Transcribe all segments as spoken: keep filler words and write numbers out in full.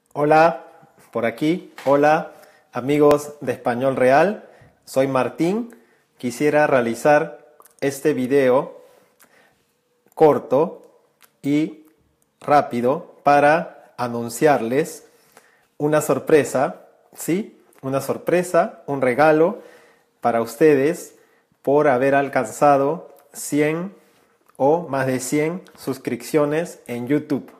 Hola, por aquí. Hola, amigos de Español Real. Soy Martín. Quisiera realizar este video corto y rápido para anunciarles una sorpresa, ¿sí? Una sorpresa, un regalo para ustedes por haber alcanzado cien o más de cien suscripciones en YouTube.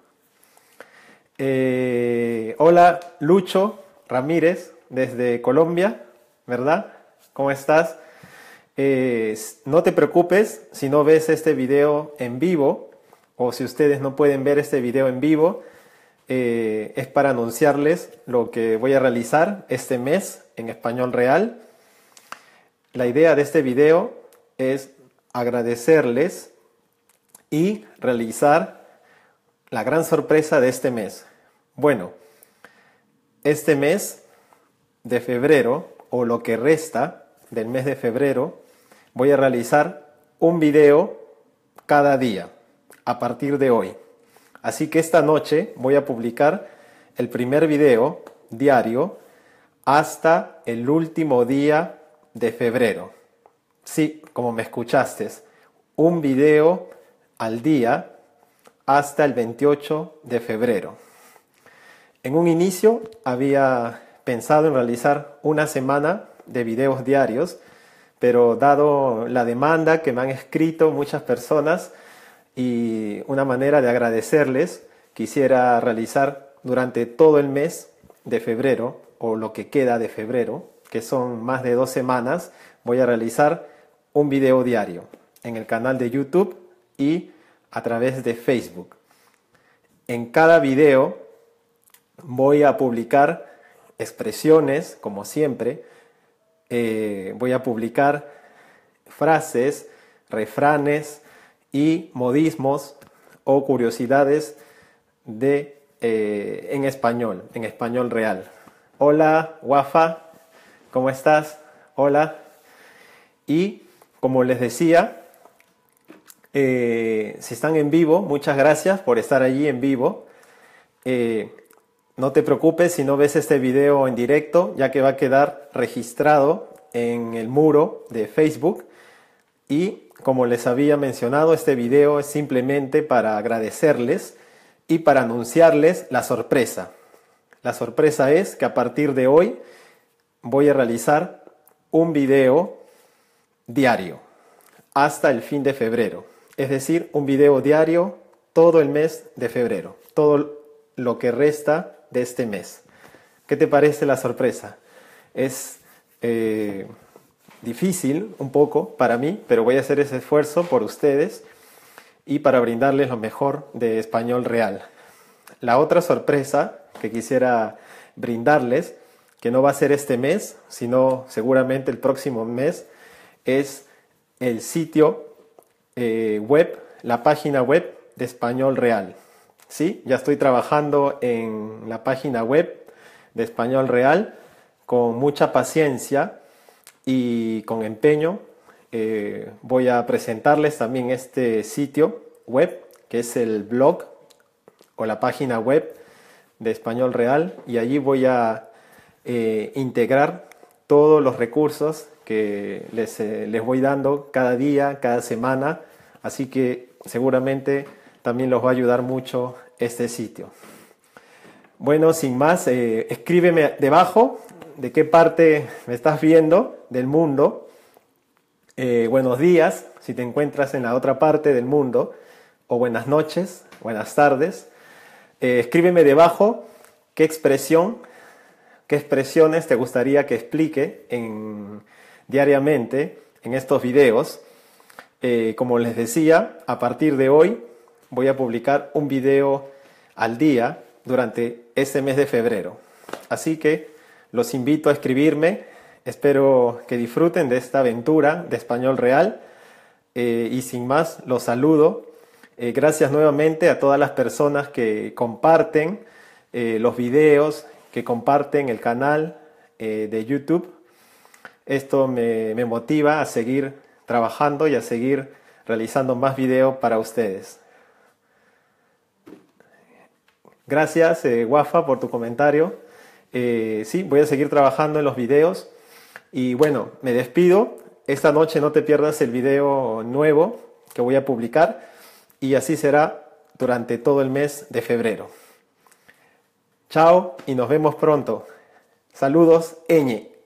Eh, hola, Lucho Ramírez, desde Colombia, ¿verdad? ¿Cómo estás? Eh, no te preocupes si no ves este video en vivo, o si ustedes no pueden ver este video en vivo, eh, es para anunciarles lo que voy a realizar este mes en Español Real. La idea de este video es agradecerles y realizar la gran sorpresa de este mes. Bueno, este mes de febrero, o lo que resta del mes de febrero, voy a realizar un video cada día, a partir de hoy. Así que esta noche voy a publicar el primer video diario hasta el último día de febrero. Sí, como me escuchaste, un video al día hasta el veintiocho de febrero. En un inicio había pensado en realizar una semana de videos diarios, pero dado la demanda que me han escrito muchas personas y una manera de agradecerles, quisiera realizar durante todo el mes de febrero, o lo que queda de febrero, que son más de dos semanas, voy a realizar un video diario en el canal de YouTube y a través de Facebook. En cada video voy a publicar expresiones, como siempre. Eh, voy a publicar frases, refranes y modismos o curiosidades de, eh, en español, en español real. Hola, Wafa, ¿cómo estás? Hola. Y como les decía, eh, si están en vivo, muchas gracias por estar allí en vivo. Eh, No te preocupes si no ves este video en directo, ya que va a quedar registrado en el muro de Facebook. Y como les había mencionado, este video es simplemente para agradecerles y para anunciarles la sorpresa. La sorpresa es que a partir de hoy voy a realizar un video diario hasta el fin de febrero. Es decir, un video diario todo el mes de febrero, todo lo que resta de este mes. ¿Qué te parece la sorpresa? Es eh, difícil un poco para mí, pero voy a hacer ese esfuerzo por ustedes y para brindarles lo mejor de Español Real. La otra sorpresa que quisiera brindarles, que no va a ser este mes, sino seguramente el próximo mes, es el sitio eh, web, la página web de Español Real. Sí, ya estoy trabajando en la página web de Español Real con mucha paciencia y con empeño. Eh, voy a presentarles también este sitio web, que es el blog o la página web de Español Real, y allí voy a eh, integrar todos los recursos que les, eh, les voy dando cada día, cada semana, así que seguramente también los va a ayudar mucho este sitio. Bueno, sin más, eh, escríbeme debajo de qué parte me estás viendo del mundo. Eh, buenos días, si te encuentras en la otra parte del mundo, o buenas noches, buenas tardes. Eh, escríbeme debajo qué expresión, qué expresiones te gustaría que explique en, diariamente en estos videos. Eh, como les decía, a partir de hoy voy a publicar un video al día durante este mes de febrero. Así que los invito a escribirme. Espero que disfruten de esta aventura de Español Real. Eh, y sin más, los saludo. Eh, gracias nuevamente a todas las personas que comparten eh, los videos, que comparten el canal eh, de YouTube. Esto me, me motiva a seguir trabajando y a seguir realizando más videos para ustedes. Gracias, eh, Wafa, por tu comentario. Eh, sí, voy a seguir trabajando en los videos. Y bueno, me despido. Esta noche no te pierdas el video nuevo que voy a publicar. Y así será durante todo el mes de febrero. Chao y nos vemos pronto. Saludos, Eñe.